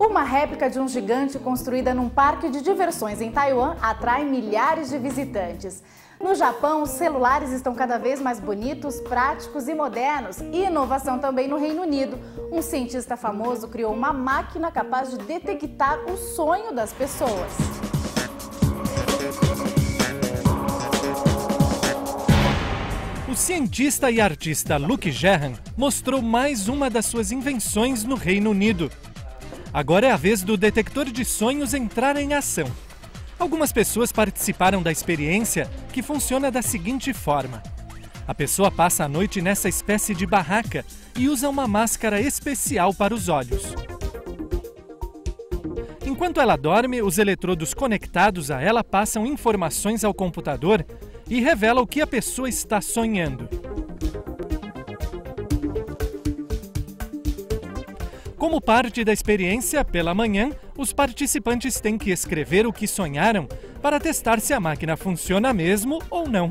Uma réplica de um gigante construída num parque de diversões em Taiwan atrai milhares de visitantes. No Japão, os celulares estão cada vez mais bonitos, práticos e modernos. E inovação também no Reino Unido. Um cientista famoso criou uma máquina capaz de detectar o sonho das pessoas. O cientista e artista Luke Gerhan mostrou mais uma das suas invenções no Reino Unido. Agora é a vez do detector de sonhos entrar em ação. Algumas pessoas participaram da experiência, que funciona da seguinte forma. A pessoa passa a noite nessa espécie de barraca e usa uma máscara especial para os olhos. Enquanto ela dorme, os eletrodos conectados a ela passam informações ao computador e revelam o que a pessoa está sonhando. Como parte da experiência, pela manhã, os participantes têm que escrever o que sonharam para testar se a máquina funciona mesmo ou não.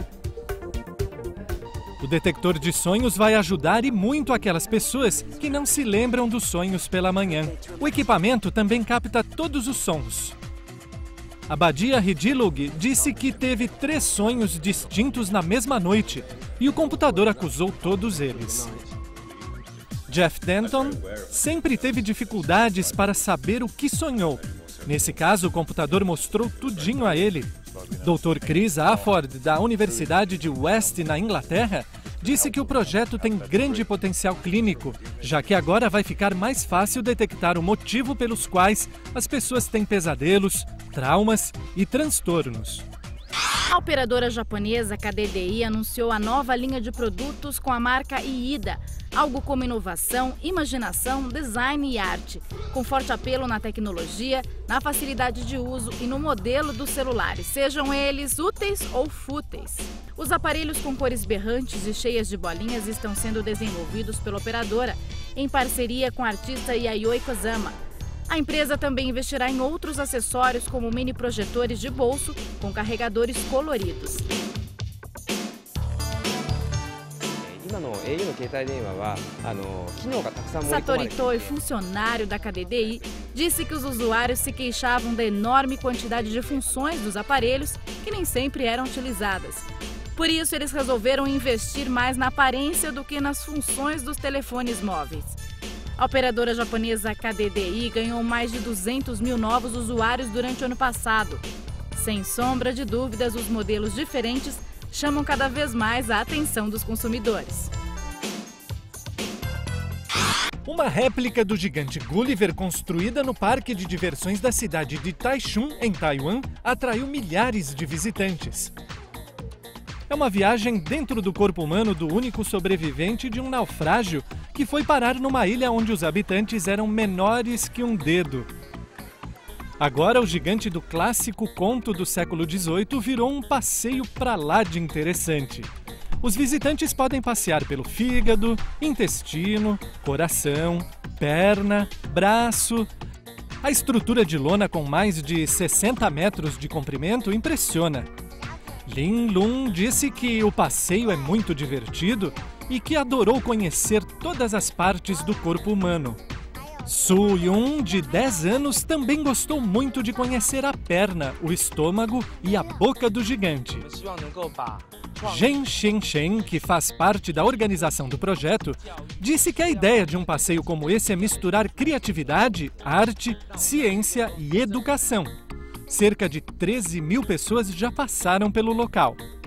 O detector de sonhos vai ajudar e muito aquelas pessoas que não se lembram dos sonhos pela manhã. O equipamento também capta todos os sons. A Badia Ridilug disse que teve 3 sonhos distintos na mesma noite e o computador acusou todos eles. Jeff Denton sempre teve dificuldades para saber o que sonhou. Nesse caso, o computador mostrou tudinho a ele. Dr. Chris Afford, da Universidade de West, na Inglaterra, disse que o projeto tem grande potencial clínico, já que agora vai ficar mais fácil detectar o motivo pelos quais as pessoas têm pesadelos, traumas e transtornos. A operadora japonesa KDDI anunciou a nova linha de produtos com a marca Iida, algo como inovação, imaginação, design e arte, com forte apelo na tecnologia, na facilidade de uso e no modelo dos celulares, sejam eles úteis ou fúteis. Os aparelhos com cores berrantes e cheias de bolinhas estão sendo desenvolvidos pela operadora, em parceria com a artista Yayoi Kozama. A empresa também investirá em outros acessórios como mini projetores de bolso com carregadores coloridos. Satoru Toi, funcionário da KDDI, disse que os usuários se queixavam da enorme quantidade de funções dos aparelhos que nem sempre eram utilizadas. Por isso, eles resolveram investir mais na aparência do que nas funções dos telefones móveis. A operadora japonesa KDDI ganhou mais de 200 mil novos usuários durante o ano passado. Sem sombra de dúvidas, os modelos diferentes chamam cada vez mais a atenção dos consumidores. Uma réplica do gigante Gulliver construída no parque de diversões da cidade de Taichung, em Taiwan, atraiu milhares de visitantes. É uma viagem dentro do corpo humano do único sobrevivente de um naufrágio que foi parar numa ilha onde os habitantes eram menores que um dedo. Agora, o gigante do clássico conto do século XVIII virou um passeio pra lá de interessante. Os visitantes podem passear pelo fígado, intestino, coração, perna, braço. A estrutura de lona com mais de 60 metros de comprimento impressiona. Lin Lun disse que o passeio é muito divertido e que adorou conhecer todas as partes do corpo humano. Su Yun, de 10 anos, também gostou muito de conhecer a perna, o estômago e a boca do gigante. Zhen Xingshen, que faz parte da organização do projeto, disse que a ideia de um passeio como esse é misturar criatividade, arte, ciência e educação. Cerca de 13 mil pessoas já passaram pelo local.